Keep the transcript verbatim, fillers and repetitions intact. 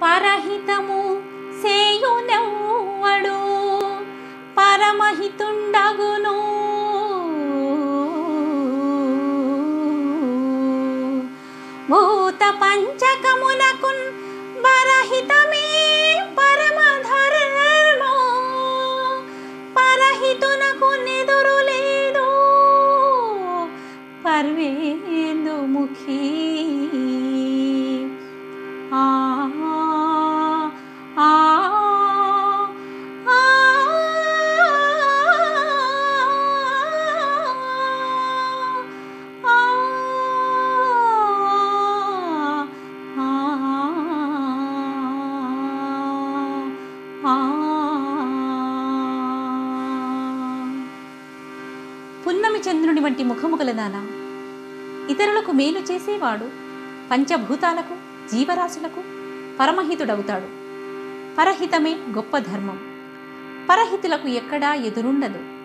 పరహితము సేయునెవ్వడు పరమహితుండగును. భూత పంచకమునకున్ పరహితమే పరమధర్మో పరహితునకు నెదురు లేదు పర్వేందుముఖి. ఆ ఆ పున్నమి చంద్రుని వంటి ముఖము గలదానా, ఇతరులకు మేలు చేసేవాడు పంచభూతాలకు జీవరాశులకు పరమహితుడవుతాడు. పరహితమే గొప్ప ధర్మం. పరహితులకు ఎక్కడా ఎదురుండదు.